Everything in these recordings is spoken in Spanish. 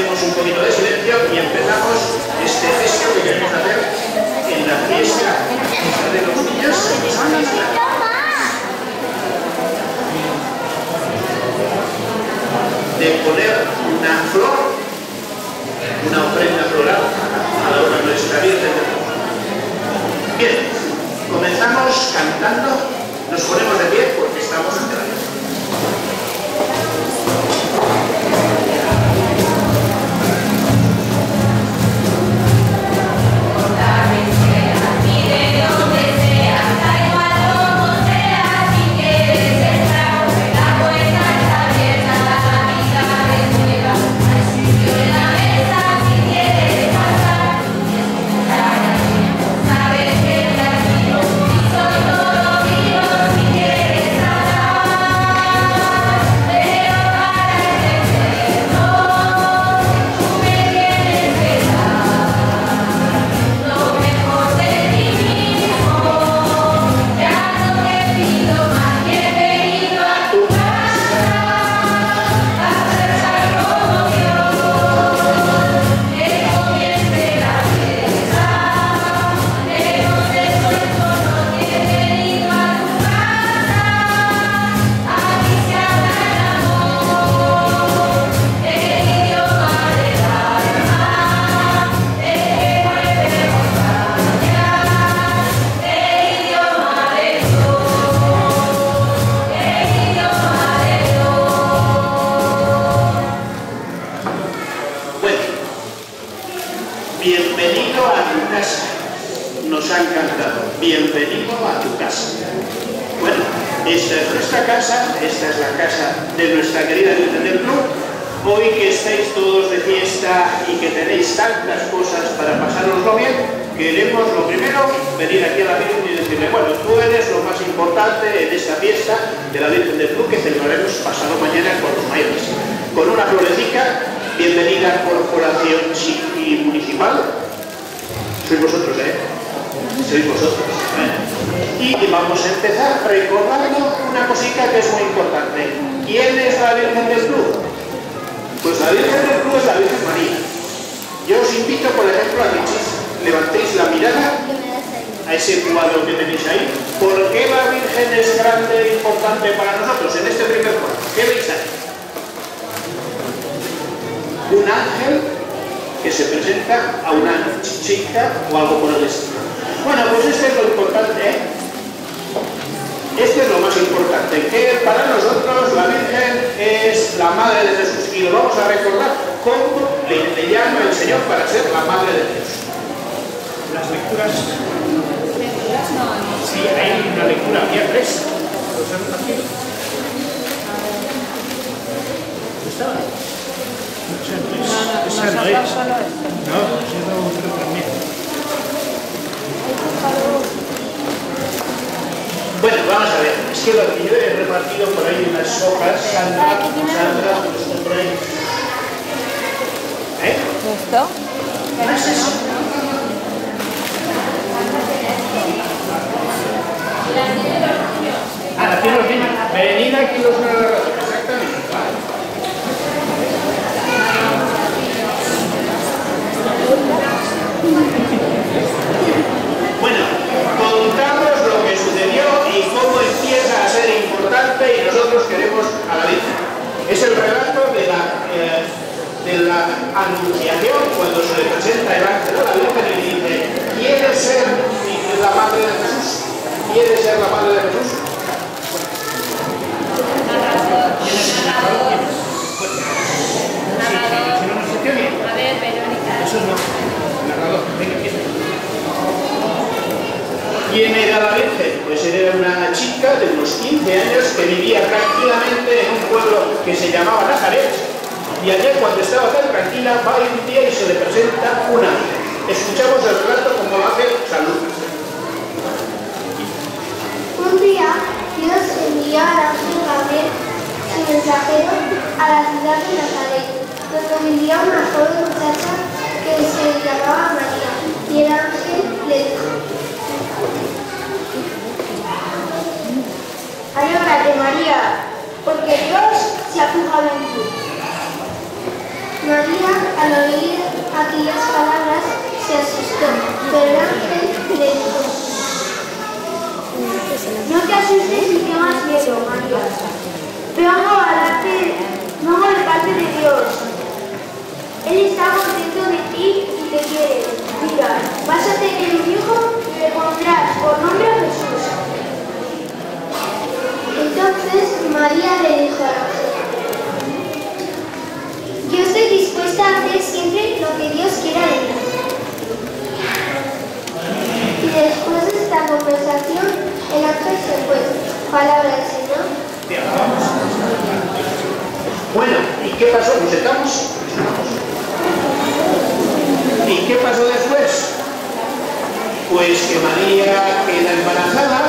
hacemos un poquito de silencio y empezamos este gesto que queremos hacer en la fiesta de los niños. De poner una flor, una ofrenda floral a la hora de nuestra Virgen. Bien, comenzamos cantando, nos ponemos de pie porque estamos ante la Virgen. Bienvenido a tu casa, nos han cantado, bienvenido a tu casa. Bueno, esta es nuestra casa, esta es la casa de nuestra querida Virgen del Club. Hoy que estáis todos de fiesta y que tenéis tantas cosas para pasároslo bien, queremos lo primero venir aquí a la Virgen y decirle, bueno, tú eres lo más importante en esta fiesta de la Virgen del Club que celebraremos pasado mañana con los mayores. Con una florecita, bienvenida corporación y municipal. Sois vosotros, sois vosotros. Y vamos a empezar recordando una cosita que es muy importante. ¿Quién es la Virgen del Club? Pues la Virgen del Club es la Virgen María. Yo os invito, por ejemplo, a que levantéis la mirada a ese cuadro que tenéis ahí. ¿Por qué la Virgen es grande e importante para nosotros en este primer cuadro? ¿Qué veis ahí? Un ángel que se presenta a una chica o algo por el estilo. Bueno, pues esto es lo importante, Esto es lo más importante, que para nosotros la Virgen es la Madre de Jesús y lo vamos a recordar cómo le llama el Señor para ser la Madre de Jesús. Las lecturas... Sí, hay una lectura, había 3. ¿Los han nacido? ¿Estaba? Esa no es. No, esa no creo también. Bueno, vamos a ver. Es que lo que yo he repartido por ahí unas hojas, Sandra, pues por ahí. ¿Esto? ¿No es eso? Ah, la tiene los niños. Venid aquí los narradores. Exactamente. Bueno, contamos lo que sucedió y cómo empieza a ser importante y nosotros queremos a la Virgen. Es el relato de la anunciación cuando se le presenta el ángel a la Virgen y dice, ¿quieres ser la madre de Jesús? ¿Quieres ser la madre de Jesús? ¿Quién es el narrador? Si no nos sintió bien. A ver, Verónica. Eso no. Narrador, venga, ¿quién es? ¿Quién era la Virgen? Pues era una chica de unos 15 años que vivía tranquilamente en un pueblo que se llamaba Nazaret. Y ayer, cuando estaba tan tranquila, va un día y se le presenta un ángel. Escuchamos el relato como lo hace San Lucas. Un día, Dios envió al ángel Gabriel, su mensajero, a la ciudad de Nazaret, donde vivía una joven muchacha que se llamaba María. Y el ángel le dijo: Alégrate, María, porque Dios se ha fijado en ti. María Al oír aquellas palabras se asustó, pero el ángel le dijo: no te asustes ni tengas miedo, María. Vengo de parte de Dios. Él está contento de ti y te quiere. Mira, vas a tener un hijo y le pondrás por nombre a Jesús. Entonces María le dijo al ángel: yo estoy dispuesta a hacer siempre lo que Dios quiera de mí. Y después de esta conversación, el ángel se fue. Palabra del Señor. Bueno, ¿y qué pasó? ¿Nos sentamos? ¿Y qué pasó después? Pues que María queda embarazada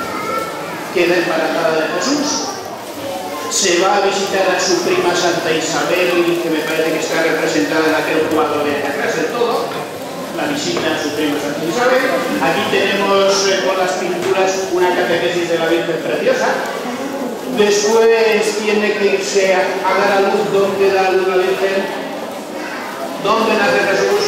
de Jesús. Se va a visitar a su prima Santa Isabel, que me parece que está representada en aquel cuadro de atrás del todo. La visita a su prima Santa Isabel. Aquí tenemos con las pinturas una catequesis de la Virgen preciosa. Después tiene que irse a dar a luz. ¿Dónde da a luz la Virgen? ¿Dónde nace Jesús?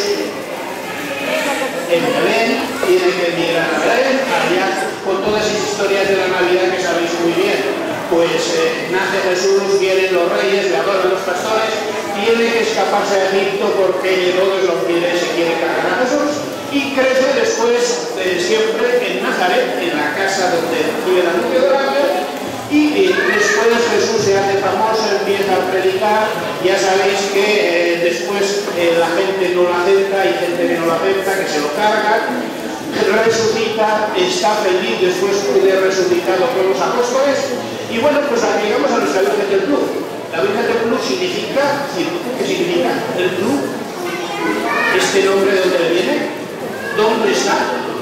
En Belén. Tiene que emigrar a Belén, allá con todas esas historias de la Navidad que sabéis muy bien. Pues nace Jesús, vienen los reyes, le adoran los pastores, tiene que escaparse a Egipto porque Herodes lo quiere, se quiere cargar a Jesús, y crece después siempre en Nazaret, en la casa donde vive la nube dorada, y después Jesús se hace famoso, empieza a predicar. Ya sabéis que después la gente no lo acepta, hay gente que no lo acepta, que se lo carga. Resucita, está feliz después de resucitado con los apóstoles. Y bueno, pues llegamos a nuestra Virgen del Club. La Virgen del Club significa, ¿qué significa? El Club. ¿Este nombre de dónde viene? ¿Dónde está?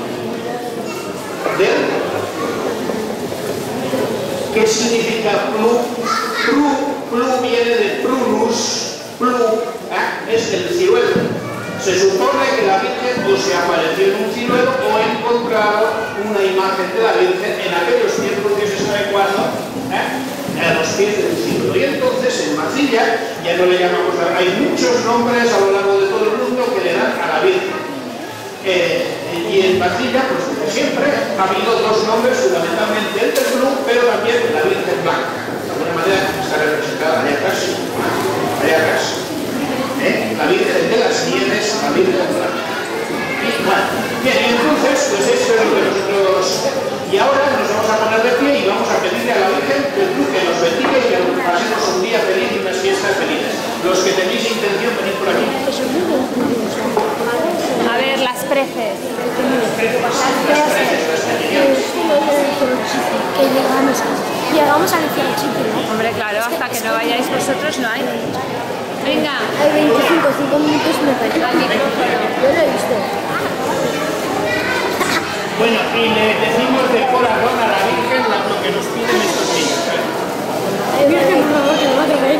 ¿Qué significa Club? Club viene de prunus, es el ciruelo. Se supone que la Virgen o se apareció en un ciruelo o encontrado una imagen de la Virgen en aquellos tiempos que se sabe cuándo, a los pies del ciruelo. Y entonces en Marsella, ya no le llamamos, hay muchos nombres a lo largo de todo el mundo que le dan a la Virgen. Y en Marsella, pues como siempre, ha habido dos nombres, fundamentalmente el del Club, pero también la Virgen Blanca. De alguna manera está representada allá atrás. La Virgen de las Nieves, la Virgen Blanca. Bueno, bien, y entonces, pues esto es lo que nosotros... Y ahora nos vamos a poner de pie y vamos a pedirle a la Virgen del Club que nos bendiga y que pasemos un día feliz y unas fiestas felices. Los que tenéis intención, venid por aquí. A ver, las preces. Llegamos al sitio. Hombre, claro, hasta que no vayáis vosotros no hay. Venga. Hay 5 minutos me parece. Al micrófono. Yo lo he visto. Bueno, y le decimos de corazón a la Virgen lo que nos piden estos niños. Virgen, por favor, que no va a caer.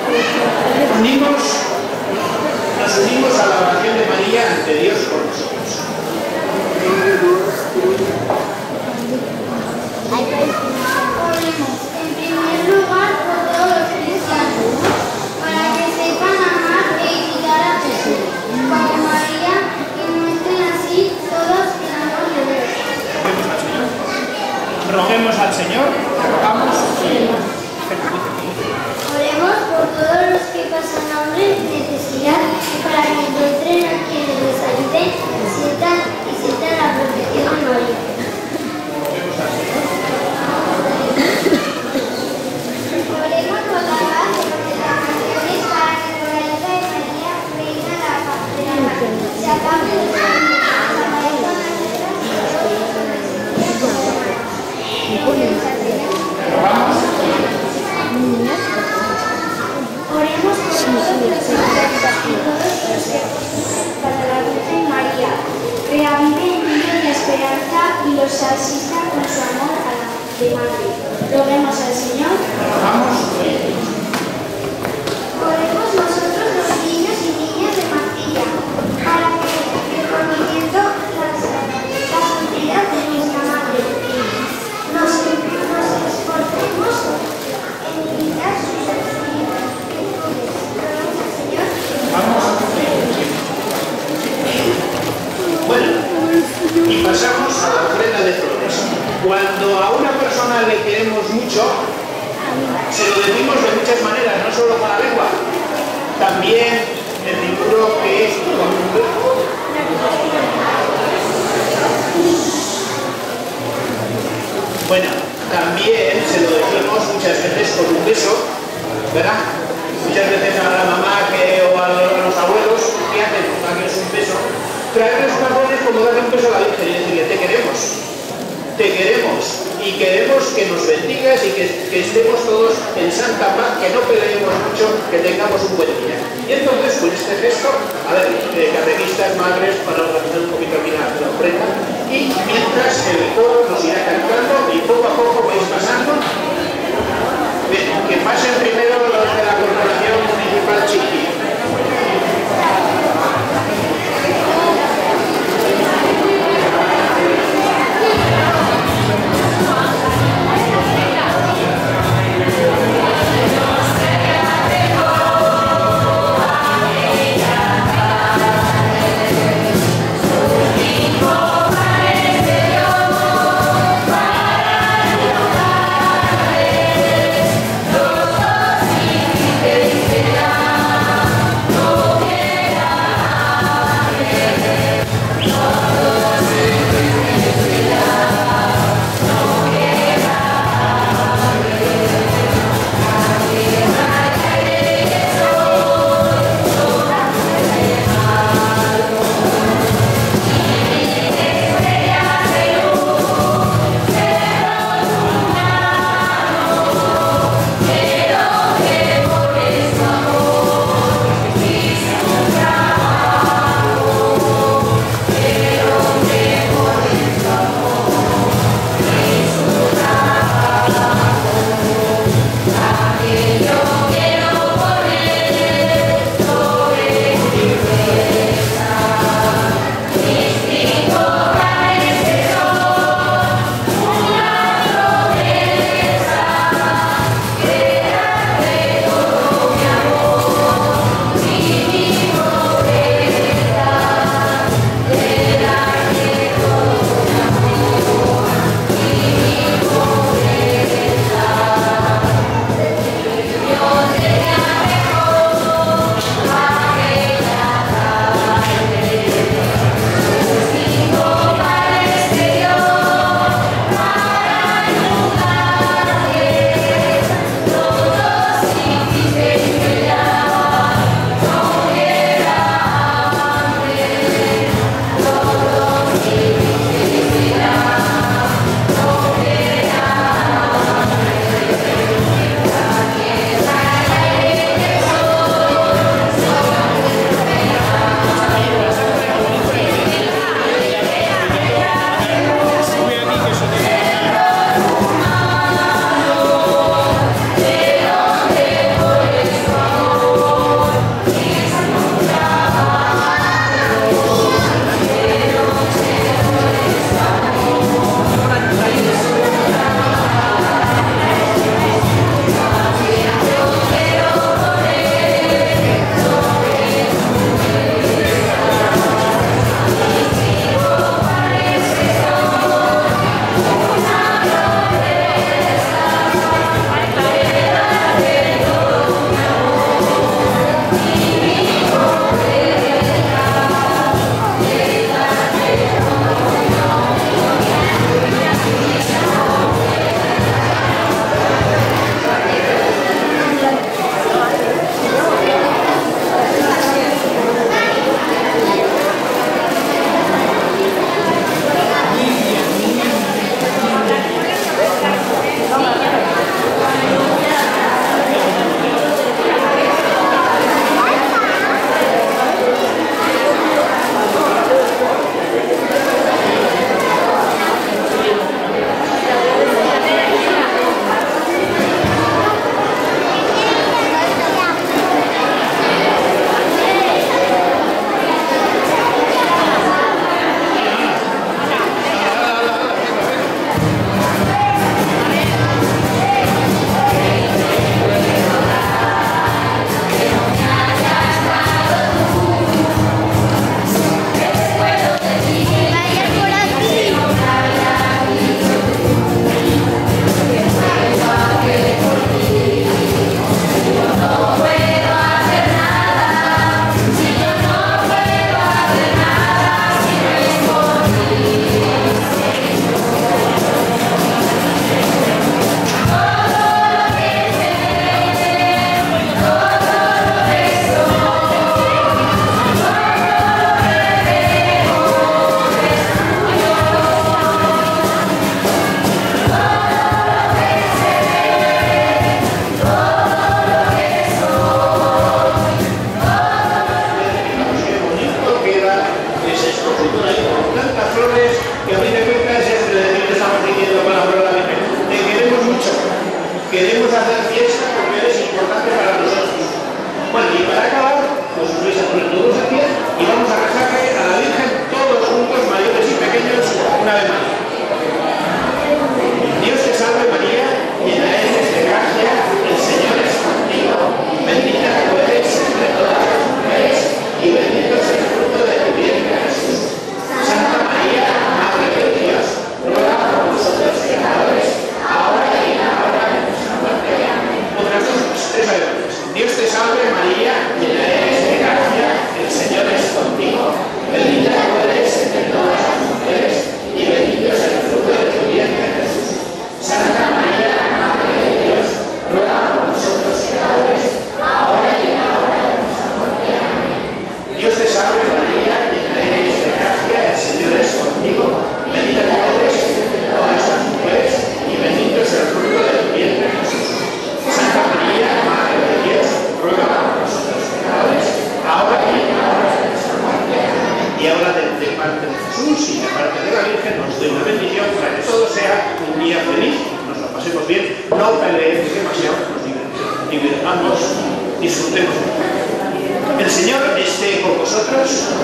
Nos unimos a la oración de María ante Dios por nosotros. Oremos, en primer lugar, por todos los cristianos, para que sepan amar e imitar a Jesús, como María, y muestren así todos el amor de Dios. Roguemos al Señor. Oremos por todos los que pasan hambre, necesidad, para que encuentren a quienes les ayuden y sientan la protección de María. Oremos por la paz de los naciones para que por la ayuda de María reina la paz de la paz. Se acabe los enemigos, la maestra de las letras y oremos por nosotros y todos los que para la Virgen María, reavive en ellos la esperanza y los asista con su amor a la de Madre. Roguemos al Señor. Oremos nosotros los niños y niñas de Marsella, para que, reconociendo la santidad de nuestra Madre, nos esforcemos en imitar sus virtudes. Roguemos al Señor. la lengua. También el libro que es con un beso. Bueno, también se lo decimos muchas veces con un beso, ¿verdad? Muchas veces a la mamá o a los abuelos, ¿qué hacen? Darles un beso. Traerles unas flores como darle un beso a la Virgen y decirle, te queremos y queremos que nos bendigas y que estemos todos en santa paz, que no peleemos mucho, que tengamos un buen día. Y entonces, con este gesto, a ver, catequistas, madres, para organizar un poquito aquí la ofrenda, y mientras el coro nos irá cantando y poco a poco vais pasando, que pasen primero los de la Corporación Municipal Chiqui. Hijo, Padre, Señor.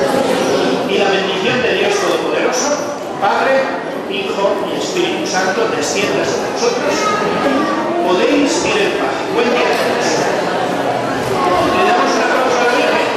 Y la bendición de Dios Todopoderoso, Padre, Hijo y Espíritu Santo, descienda sobre nosotros. Podéis ir en paz. Buen día a todos. Le damos un aplauso a la Virgen.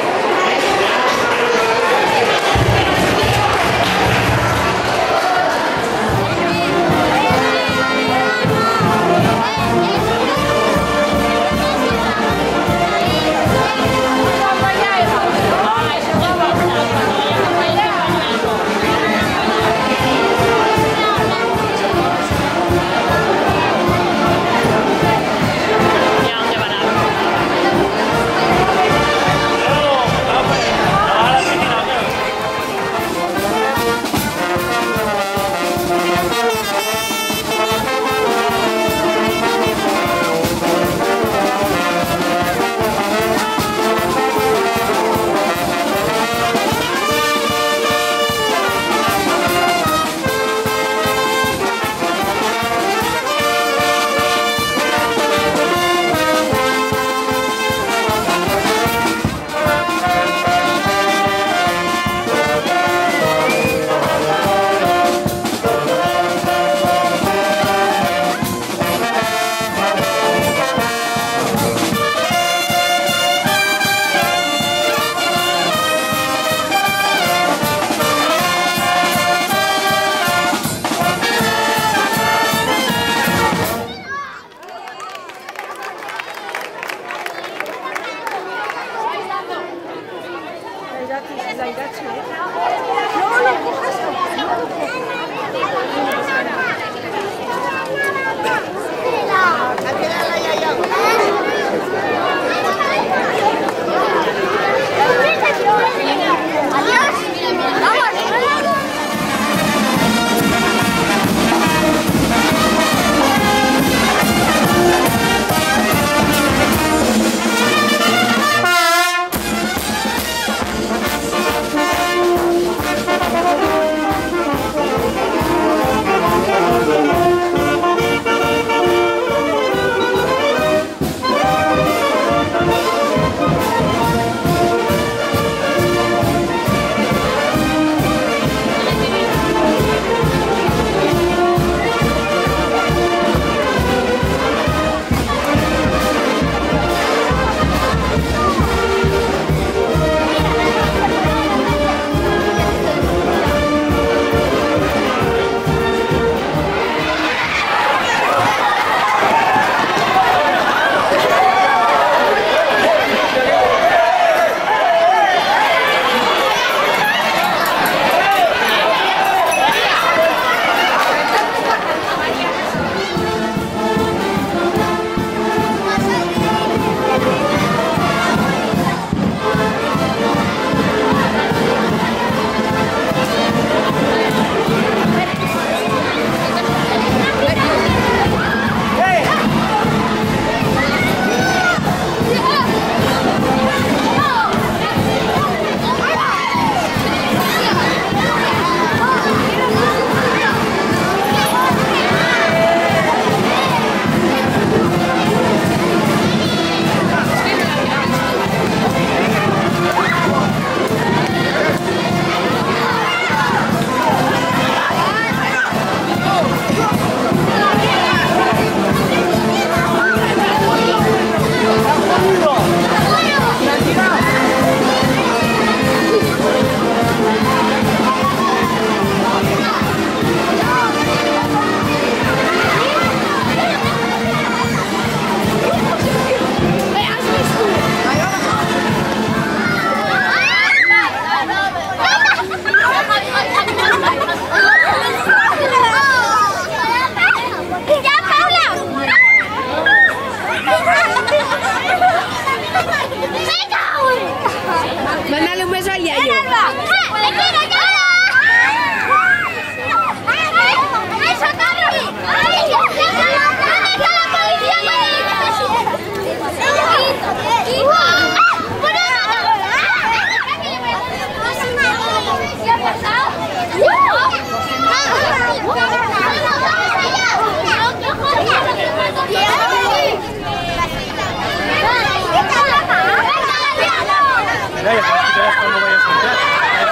Ya, ya, cuando vayas a entrar.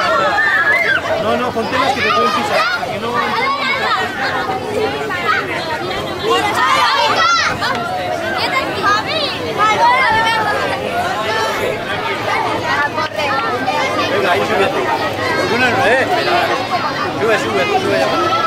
espera. Sube, sube.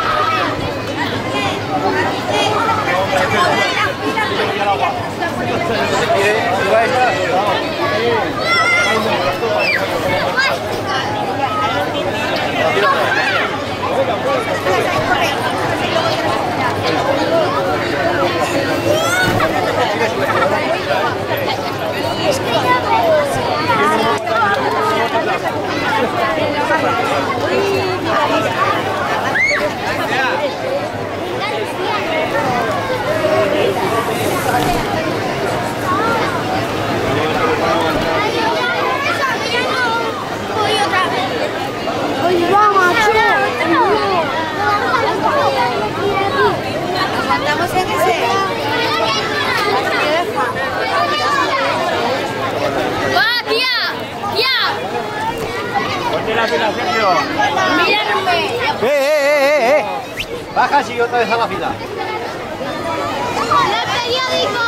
Baja, sigue otra vez a la fila. ¡El periódico!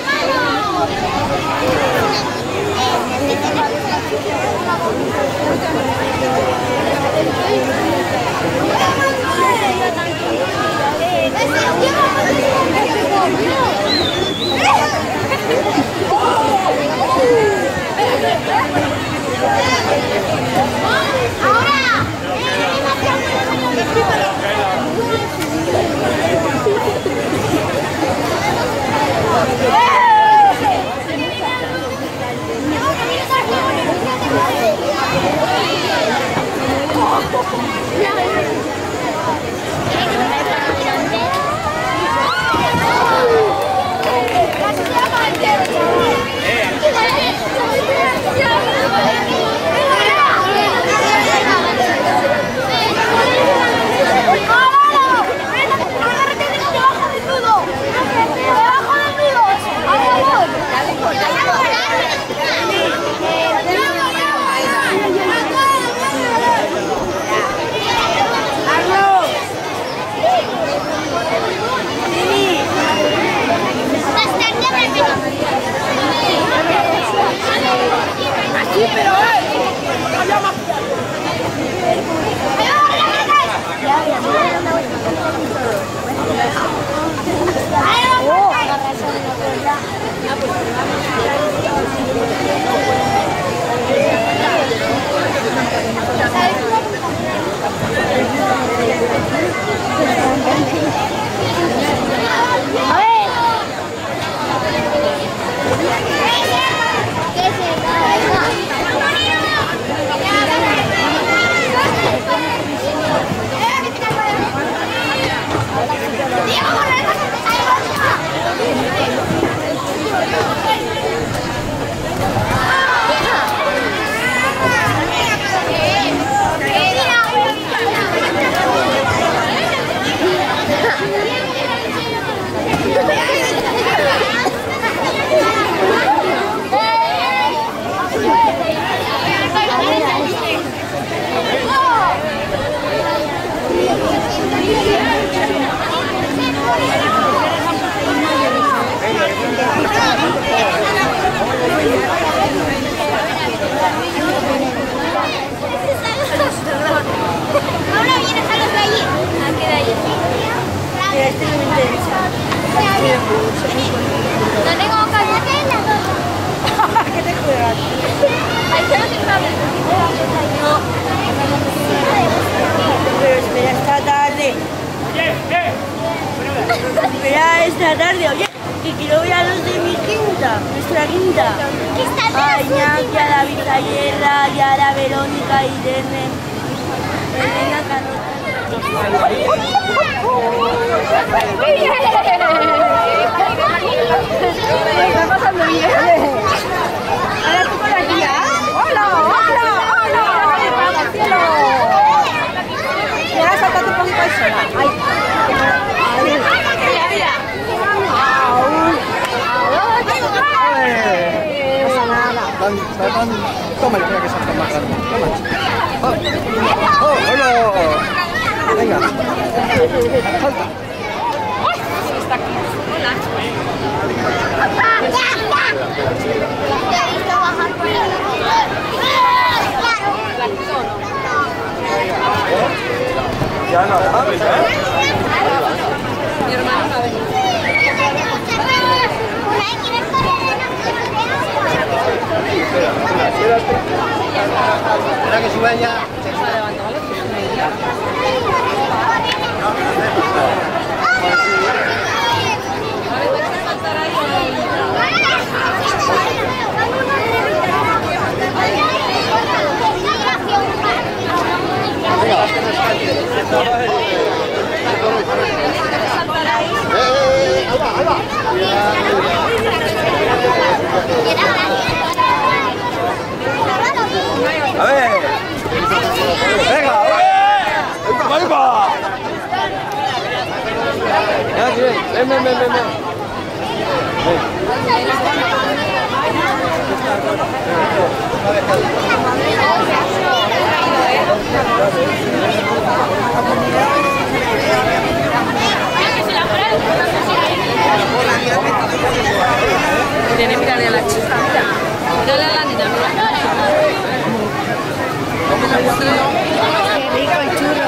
Espera esta tarde, oye, que quiero ver a los de mi quinta, nuestra quinta. Ay, Iñaki, a la Vizayerra, y a la Verónica, Irene, Elena Canota. Está pasando bien. Ahora tú por aquí, ¿ah? ¡Hola! ¡Hola! ¡Hola! ¡Cielo! Y ahora salta tú con persona. ¡Ay! Toma, yo creo que salta más grande. Toma. ¡Oh, hola! Venga. Salta. Está aquí. Hola. Ya no sabes, ¿eh? Mi hermano no ha venido. Espera que suba ya. A ver. Venga, ahí va. Ven. Tiene que mirarle a la chica, mira. Mírale a la nena, mira. Qué rico el churro,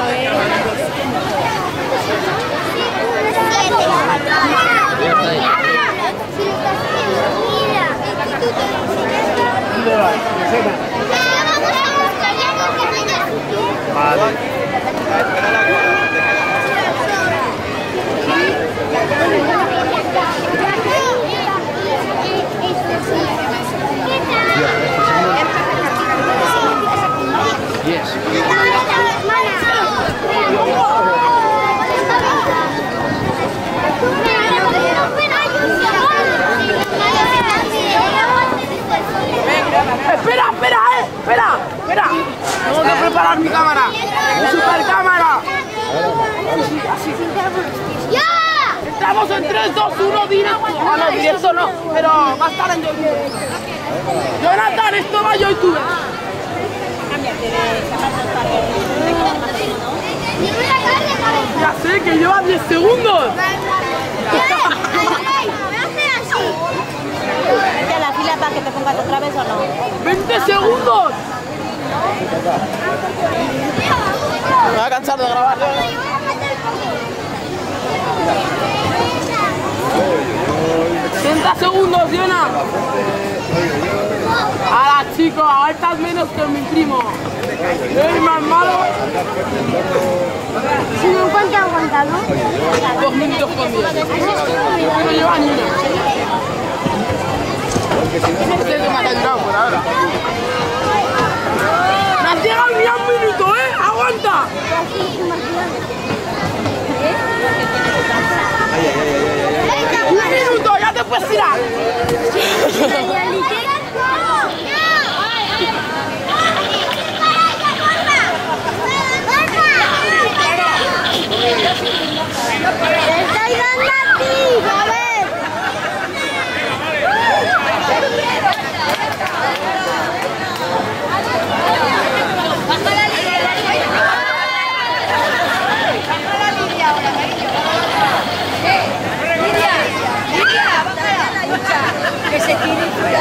Espera. Tengo que preparar mi cámara. Mi super cámara. ¡Ya! Estamos en 3, 2, 1, directo. Ah, no, directo no, pero va a estar en YouTube. Jonathan, esto va a YouTube. Ya sé que lleva 10 segundos. ¿Ya la fila para que te pongas otra vez o no? 20 segundos. Me va a cansar de grabar. 30 segundos, Diana. Ahora, chicos, ahora estás menos que mi primo. ¿Es más malo? Si no cuánto ha aguantado. 2 minutos con 10. No lleva ni una. Este es que me ha ayudado por ahora. Me has llegado ni a un minuto, ¿eh? ¡Aguanta! ¡Un minuto! ¡Ya te puedes tirar! ¡Te estoy dando a ti! ¡A ver! Que se tire fuera.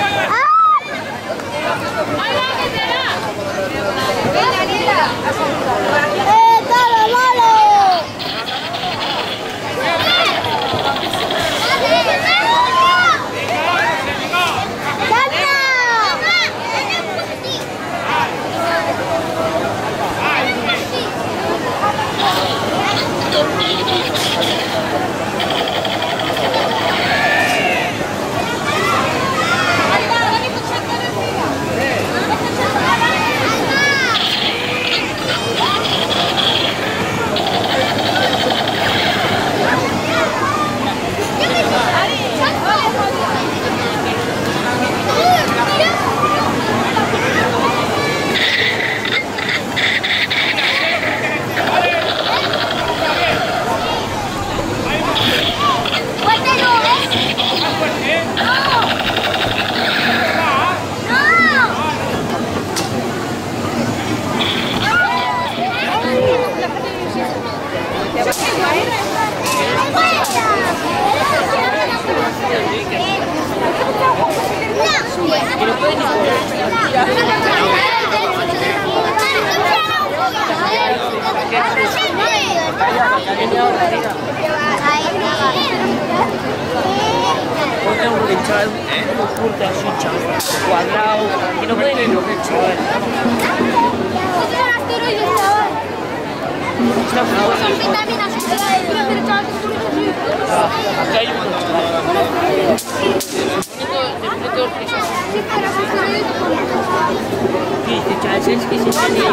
¡Todo malo! No. unos curtas así, cuadrados, que no pueden ir. Está muy bueno. Aquí hay un montón. Es que se tenía.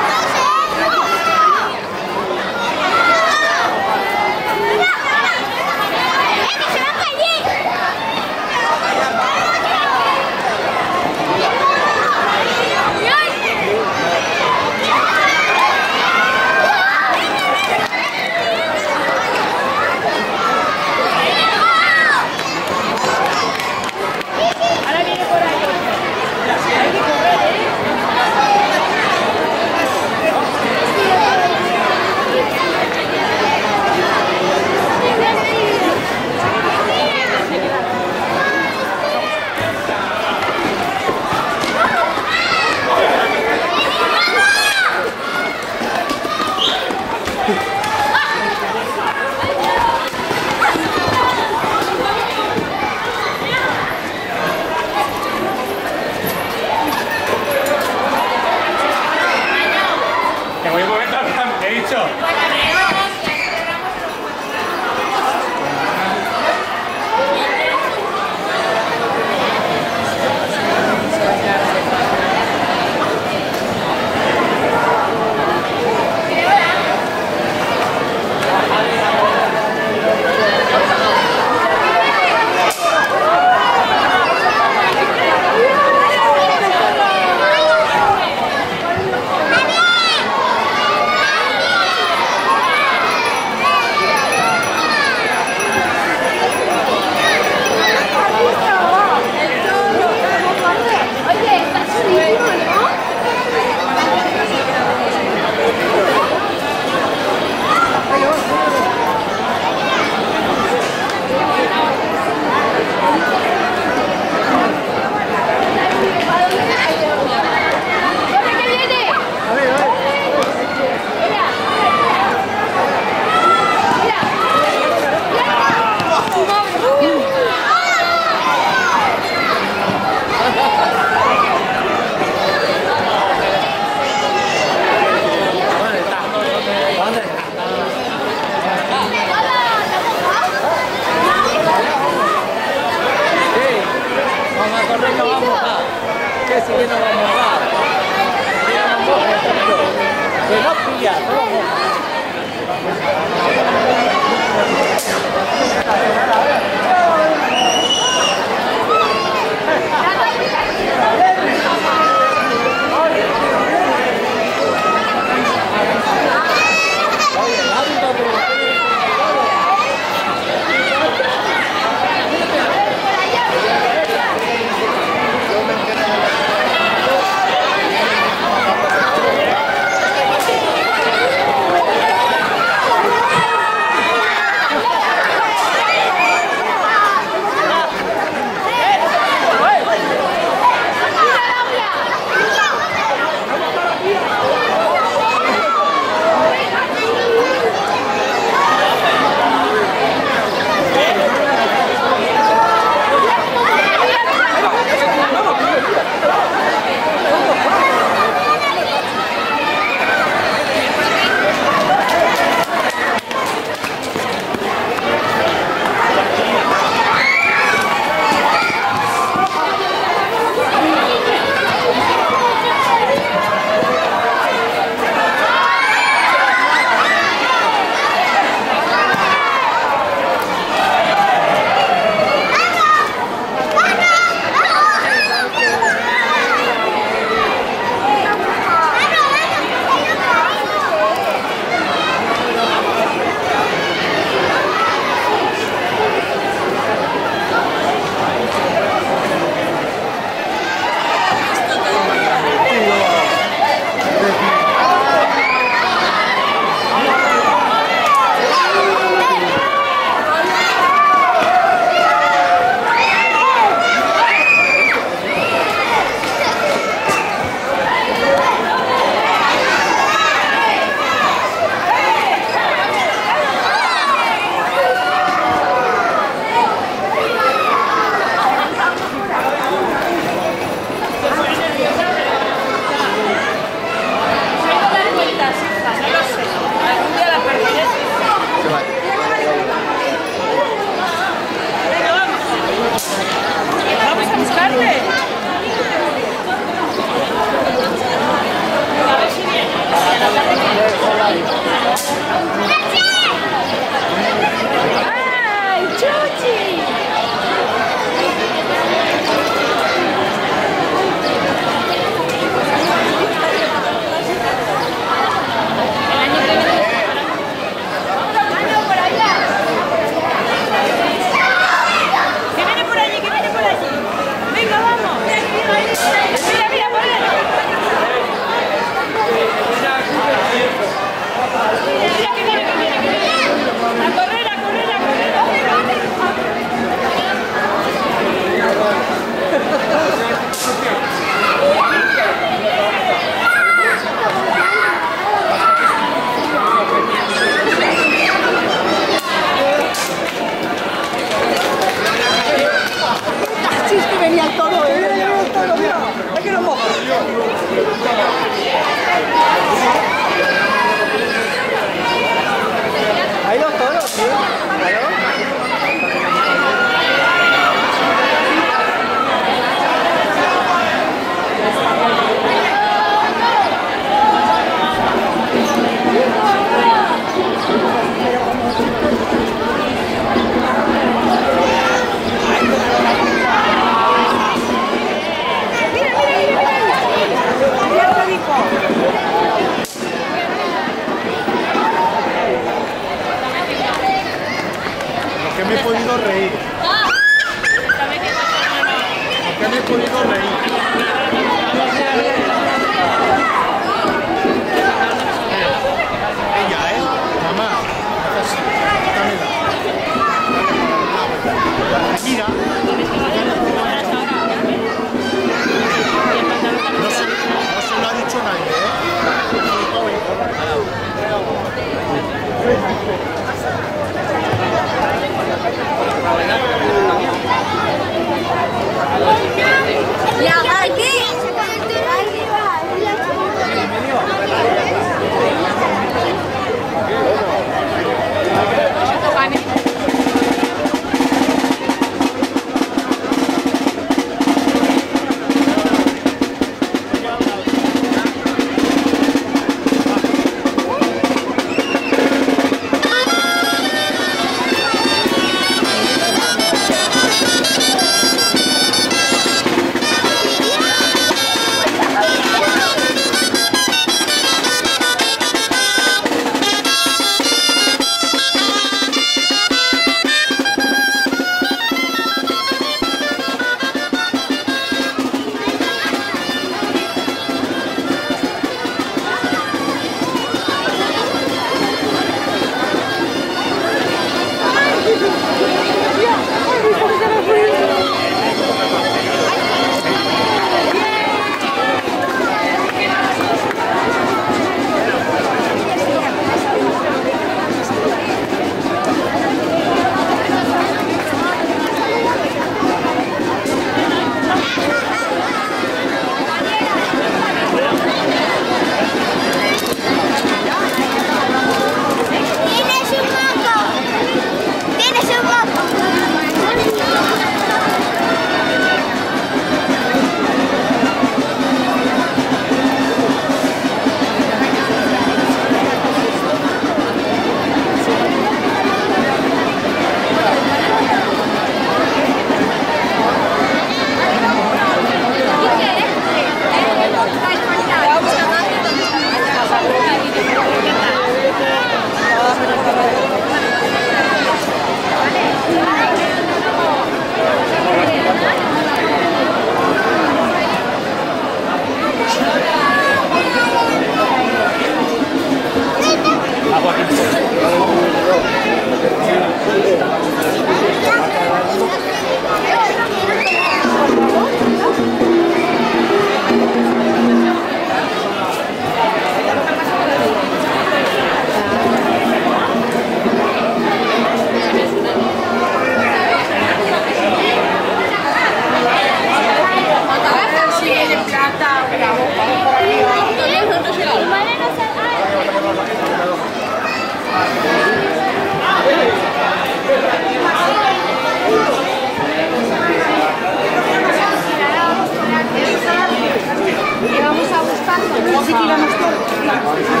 tiramos todo.